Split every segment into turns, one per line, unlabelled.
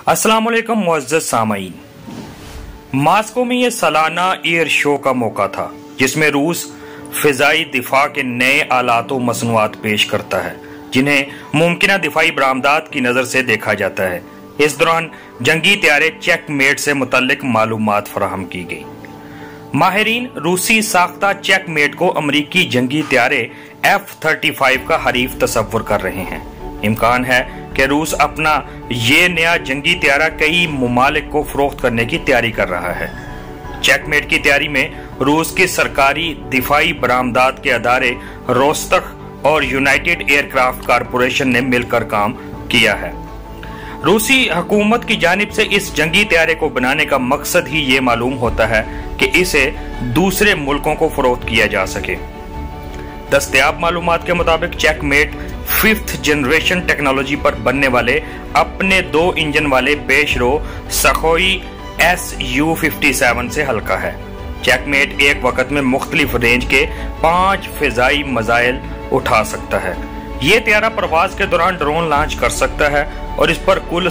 अस्सलाम वालेकुम मुअज़्ज़ज़ सामईन। मास्को में ये सालाना एयर शो का मौका था जिसमें रूस फिजाई दिफा के नए आलात व मसनूआत पेश करता है जिन्हें मुमकिना दिफाई बरामदात की नज़र से देखा जाता है। इस दौरान जंगी तैयारे चेकमेट से मुतल्लिक मालूमात फराहम की गई। माहिरीन रूसी साख्ता चेकमेट को अमरीकी जंगी तैयारे F-35 का हरीफ तस्वुर कर रहे हैं। इम्कान है कि रूस अपना ये नया जंगी तैयारा कई मुमालिक को फरोख्त करने की तैयारी कर रहा है। चेकमेट की तैयारी में रूस की सरकारी दिफाई बरामदात के अदारे रोस्तख और यूनाइटेड एयरक्राफ्ट कारपोरेशन ने मिलकर काम किया है। रूसी हुकूमत की जानिब से इस जंगी तैयारे को बनाने का मकसद ही ये मालूम होता है कि इसे दूसरे मुल्कों को फरोख्त किया जा सके। दस्तयाब मालूमात के मुताबिक चेकमेट 5th जनरेशन टेक्नोलॉजी पर बनने वाले अपने 2 इंजन वाले पेशरो सखोई Su-57 से हल्का है। चेकमेट एक वक्त में मुख्तलिफ रेंज के 5 फिजाई मिसाइल उठा सकता है। ये तैयारा प्रवास के दौरान ड्रोन लॉन्च कर सकता है और इस पर कुल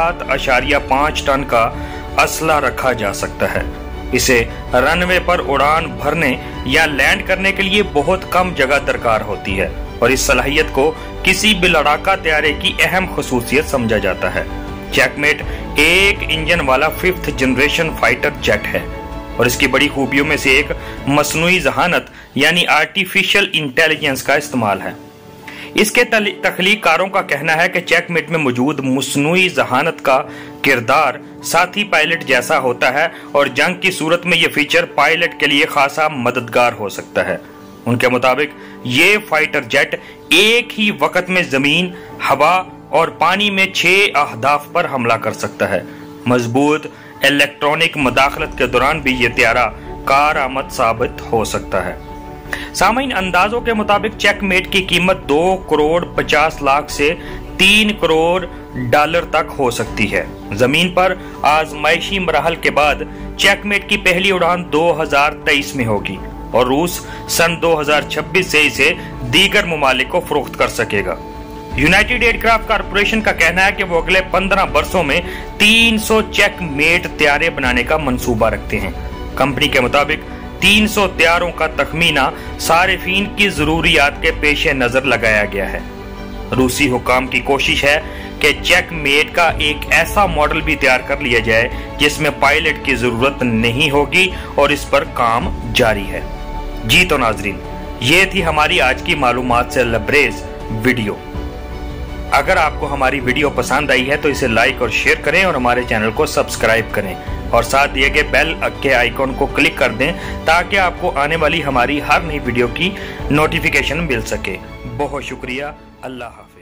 7.5 टन का असला रखा जा सकता है। इसे रनवे पर उड़ान भरने या लैंड करने के लिए बहुत कम जगह दरकार होती है और इस सलाहियत को किसी भी लड़ाका तैयारे की अहम खसूसियत समझा जाता है। चेकमेट एक इंजन वाला 5th जनरेशन फाइटर जेट है और इसकी बड़ी खूबियों में से एक मसनूई जहानत यानी आर्टिफिशियल इंटेलिजेंस का इस्तेमाल है। इसके तख्लीकारों का कहना है कि चेकमेट में मौजूद मसनूई जहानत का किरदार साथी पायलट जैसा होता है और जंग की सूरत में यह फीचर पायलट के लिए खासा मददगार हो सकता है। उनके मुताबिक ये फाइटर जेट एक ही वक्त में जमीन, हवा और पानी में 6 अहदाफ पर हमला कर सकता है। मजबूत इलेक्ट्रॉनिक मुदाखलत के दौरान भी ये तैयारा कारआमद साबित हो सकता है। सामईन, अंदाजों के मुताबिक चेकमेट की कीमत 2 करोड़ 50 लाख से 3 करोड़ डॉलर तक हो सकती है। जमीन पर आजमाइशी मराहल के बाद चेकमेट की पहली उड़ान 2023 में होगी और रूस सन 2026 से इसे दीगर मुमालिक को फरोख्त कर सकेगा। यूनाइटेड एयरक्राफ्ट कारपोरेशन का कहना है कि वो अगले 15 वर्षों में 300 चेकमेट तैयारे बनाने का मंसूबा रखते हैं। कंपनी के मुताबिक 300 तैयारों का तखमीना सारिफीन की जरूरियात के पेश नजर लगाया गया है। रूसी हुकाम की कोशिश है कि चेकमेट का एक ऐसा मॉडल भी तैयार कर लिया जाए जिसमें पायलट की जरूरत नहीं होगी और इस पर काम जारी है। जी तो नाजरीन, ये थी हमारी आज की मालूमात से लबरेज वीडियो। अगर आपको हमारी वीडियो पसंद आई है तो इसे लाइक और शेयर करें और हमारे चैनल को सब्सक्राइब करें और साथ दिए गए बेल के आइकॉन को क्लिक कर दें ताकि आपको आने वाली हमारी हर नई वीडियो की नोटिफिकेशन मिल सके। बहुत शुक्रिया। अल्लाह हाफ़िज़।